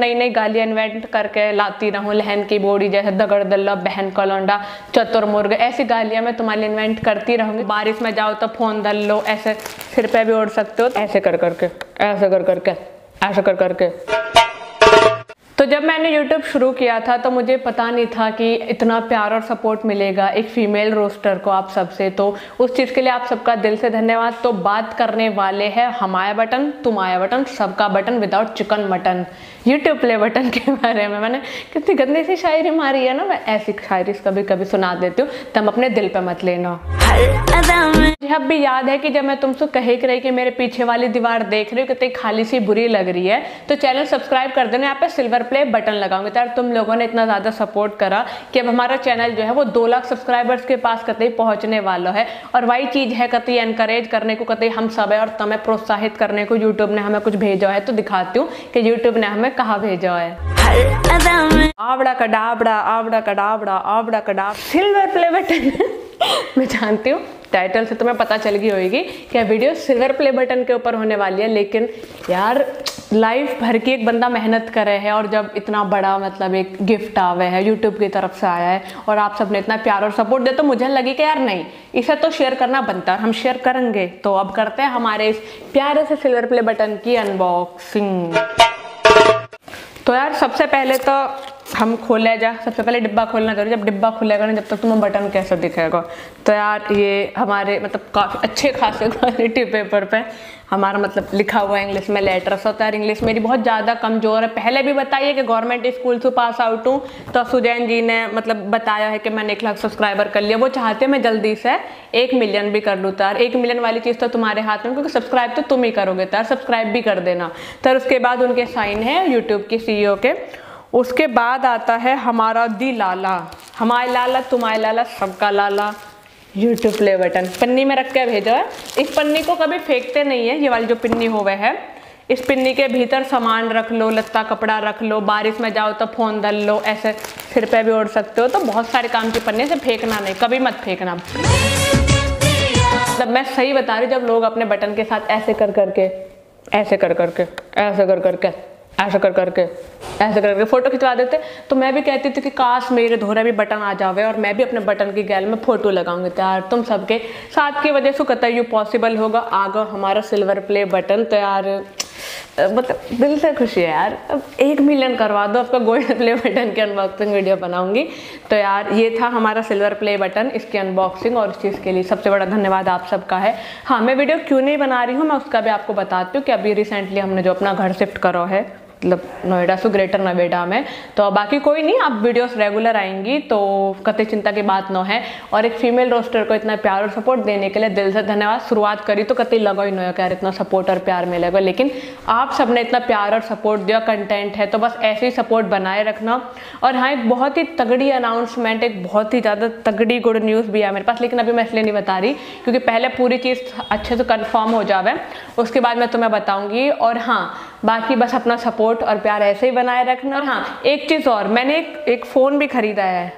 नई नई गालियां इन्वेंट करके लाती रहूं, लहन की बोड़ी जैसे दगड़ दल्ला, बहन का लौंडा, चतुर्मुर्ग, ऐसी गालियां मैं तुम्हारे लिए इन्वेंट करती रहूंगी। बारिश में जाओ तो फोन दल लो, ऐसे सिर पे भी ओढ़ सकते हो, ऐसे कर करके, ऐसे कर करके, ऐसे कर करके। तो जब मैंने YouTube शुरू किया था तो मुझे पता नहीं था कि इतना प्यार और सपोर्ट मिलेगा एक फीमेल रोस्टर को आप सबसे, तो उस चीज़ के लिए आप सबका दिल से धन्यवाद। तो बात करने वाले हैं हमारा बटन, तुम्हारा बटन, सबका button without chicken mutton, YouTube play button के बारे में। मैंने कितनी गंदी सी शायरी मारी है ना, मैं ऐसी शायरी कभी कभी सुना देती हूँ, तुम अपने दिल पे मत लेना। मुझे अब भी याद है कि जब मैं तुमसे कहे रही कि मेरे पीछे वाली दीवार देख रही हो कितनी खाली सी बुरी लग रही है, तो चैनल सब्सक्राइब कर देना, यहाँ पे सिल्वर प्ले बटन लगाऊंगे। तो यार तुम लोगों ने इतना ज़्यादा सपोर्ट करा कि अब हमारा चैनल जो है वो 2 लाख सब्सक्राइबर्स के पास कतई पहुंचने वाला है। और वही चीज़ है कतई एनकरेज करने को, कतई हम सब है और तुम्हें प्रोत्साहित करने को यूट्यूब ने हमें कुछ भेजा है। तो दिखाती हूँ कि यूट्यूब ने हमें कहाँ भेजा है। आवड़ा कडाबड़ा, आवड़ा कडाबड़ा, आवड़ा कडाब, सिल्वर प्ले बटन। मैं जानती हूँ टाइटल से तुम्हें पता चल गई होगी कि वीडियो सिल्वर प्ले बटन के ऊपर होने वाली है, लेकिन यार लाइफ भर की एक बंदा मेहनत करे है और जब इतना बड़ा मतलब एक गिफ्ट आवे है यूट्यूब की तरफ से आया है और आप सबने इतना प्यार और सपोर्ट दिया, तो मुझे लगी कि यार नहीं, इसे तो शेयर करना बनता है, हम शेयर करेंगे। तो अब करते हैं हमारे इस प्यारे से सिल्वर प्ले बटन की अनबॉक्सिंग। तो यार सबसे पहले तो हम खोले जा, सबसे पहले डिब्बा खोलना जरूरी, जब डिब्बा खुलेगा ना जब तक तुम्हें बटन कैसे दिखेगा। तो यार ये हमारे मतलब काफ़ी अच्छे खासे क्वालिटी पेपर पे हमारा मतलब लिखा हुआ है इंग्लिश में लेटर्स होता है। इंग्लिश मेरी बहुत ज़्यादा कमज़ोर है, पहले भी बताइए कि गवर्नमेंट स्कूल से पास आउट हूँ। तो सुजैन जी ने मतलब बताया है कि मैंने 1 लाख सब्सक्राइबर कर लिया, वो चाहते मैं जल्दी से 1 मिलियन भी कर लूँ। तो यार 1 मिलियन वाली चीज़ तो तुम्हारे हाथ में, क्योंकि सब्सक्राइब तो तुम ही करोगे, तो यार सब्सक्राइब भी कर देना। तो उसके बाद उनके साइन है यूट्यूब की CEO के। उसके बाद आता है हमारा दी लाला, हमारे लाला, तुम्हारे लाला, सबका लाला, YouTube प्ले बटन। पन्नी में रख के भेजा है, इस पन्नी को कभी फेंकते नहीं है, ये वाली जो पिन्नी होवे है, इस पिन्नी के भीतर सामान रख लो, लत्ता कपड़ा रख लो, बारिश में जाओ तो फोन दल लो, ऐसे सिर पे भी ओढ़ सकते हो। तो बहुत सारे काम की पन्नी से फेंकना नहीं, कभी मत फेंकना। मतलब मैं सही बता रही, जब लोग अपने बटन के साथ ऐसे कर करके, ऐसे कर करके, ऐसे कर करके, ऐसे कर करके, ऐसे करके फोटो खिंचवा देते, तो मैं भी कहती थी कि काश मेरे धोरे भी बटन आ जावे और मैं भी अपने बटन की गैल में फोटो लगाऊंगी। तो यार तुम सबके साथ की वजह से कतई यू पॉसिबल होगा, आगा हमारा सिल्वर प्ले बटन। तो यार मतलब दिल से खुशी है यार, अब 1 मिलियन करवा दो, आपका गोल्ड प्ले बटन की अनबॉक्सिंग वीडियो बनाऊंगी। तो यार ये था हमारा सिल्वर प्ले बटन, इसकी अनबॉक्सिंग, और इस चीज़ के लिए सबसे बड़ा धन्यवाद आप सबका है। हाँ, मैं वीडियो क्यों नहीं बना रही हूँ मैं उसका भी आपको बताती हूँ कि अभी रिसेंटली हमने जो अपना घर शिफ्ट करा है, मतलब नोएडा से ग्रेटर नोएडा में, तो बाकी कोई नहीं, आप वीडियोस रेगुलर आएंगी, तो कतई चिंता की बात न है। और एक फीमेल रोस्टर को इतना प्यार और सपोर्ट देने के लिए दिल से धन्यवाद। शुरुआत करी तो कतई लगा ही नहीं हो कि यार इतना सपोर्ट और प्यार मिलेगा, लेकिन आप सबने इतना प्यार और सपोर्ट दिया, कंटेंट है तो बस ऐसे ही सपोर्ट बनाए रखना। और हाँ, एक बहुत ही तगड़ी अनाउंसमेंट, एक बहुत ही ज़्यादा तगड़ी गुड न्यूज़ भी है मेरे पास, लेकिन अभी मैं इसलिए नहीं बता रही क्योंकि पहले पूरी चीज़ अच्छे से कन्फर्म हो जावे, उसके बाद मैं तुम्हें बताऊँगी। और हाँ, बाकी बस अपना सपोर्ट और प्यार ऐसे ही बनाए रखना। और हाँ, एक चीज़ और, मैंने एक फ़ोन भी खरीदा है,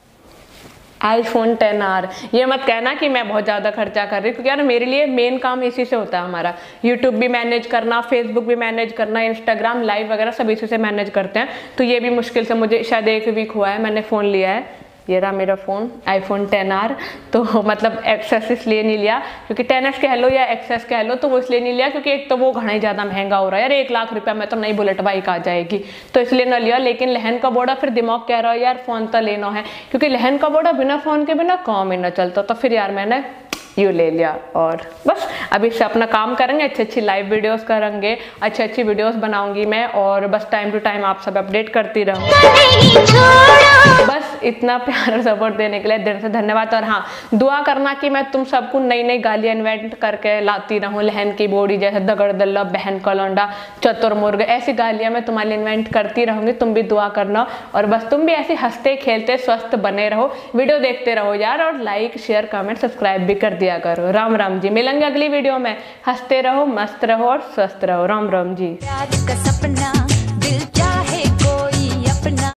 iPhone 10R। ये मत कहना कि मैं बहुत ज़्यादा खर्चा कर रही हूँ, क्योंकि यार मेरे लिए मेन काम इसी से होता है हमारा, YouTube भी मैनेज करना, Facebook भी मैनेज करना, Instagram लाइव वगैरह सब इसी से मैनेज करते हैं। तो ये भी मुश्किल से मुझे शायद 1 वीक हुआ है मैंने फ़ोन लिया है, ये रहा मेरा फ़ोन iPhone 10R। तो मतलब एक्सेस इसलिए नहीं लिया क्योंकि 10S कह लो या एक्सेस कह लो, तो वो इसलिए नहीं लिया क्योंकि एक तो वो घना ही ज़्यादा महंगा हो रहा है यार, 1 लाख रुपया में तो नई बुलेट बाइक आ जाएगी, तो इसलिए ना लिया। लेकिन लहन का बोड़ा फिर दिमाग कह रहा है यार फ़ोन तो लेना है, क्योंकि लहन का बोड़ा बिना फ़ोन के बिना काम ही ना चलता, तो फिर यार मैंने यू ले लिया। और बस अभी से अपना काम करेंगे, अच्छी अच्छी लाइव वीडियोस करेंगे, अच्छी अच्छी वीडियोस बनाऊंगी मैं, और बस टाइम टू टाइम आप सब अपडेट करती रहूँगी। बस इतना प्यार और सपोर्ट देने के लिए दिल से धन्यवाद। और हाँ, दुआ करना कि मैं तुम सबको नई नई गालियाँ इन्वेंट करके लाती रहूँ, लहन की बोड़ी जैसे दगड़ दल्ला, बहन का लौंडा, चतुर्मुर्ग, ऐसी गालियाँ मैं तुम्हारे लिए इन्वेंट करती रहूँगी, तुम भी दुआ करना। और बस तुम भी ऐसे हंसते खेलते स्वस्थ बने रहो, वीडियो देखते रहो यार, और लाइक शेयर कमेंट सब्सक्राइब भी कर दिया करो। राम राम जी, मिलेंगे अगली वीडियो में, हंसते रहो, मस्त रहो और स्वस्थ रहो। राम राम जी।